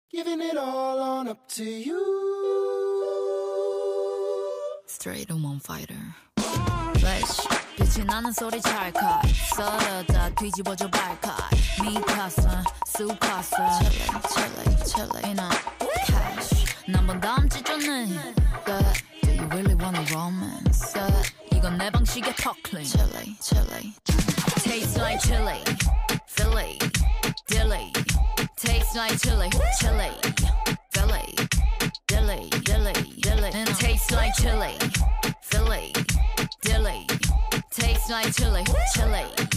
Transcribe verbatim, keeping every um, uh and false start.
Giving it all on up to you. Straight woman fighter. Flash. 빛이 나는 소리 찰칵. 썰어다 뒤집어져 발칵. 미카사 수카사. Chile chile chile. In a cash. 난번 다음 지존네. Do you really wanna romance? 이건 내 방식의 턱클린. Chile chile. Tastes like chili. Philly. Dilly. Tastes like chili. Chili. Philly. Dilly. Dilly. Dilly. Tastes like chili. Philly. Dilly. Tastes like chili. Chili.